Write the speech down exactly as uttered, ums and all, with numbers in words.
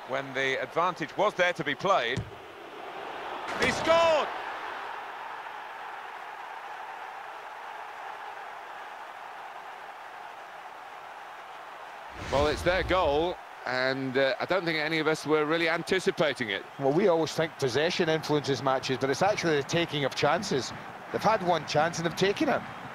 when the advantage was there to be played. He scored! Well, it's their goal, and uh, I don't think any of us were really anticipating it. Well, we always think possession influences matches, but it's actually the taking of chances. They've had one chance and they've taken it.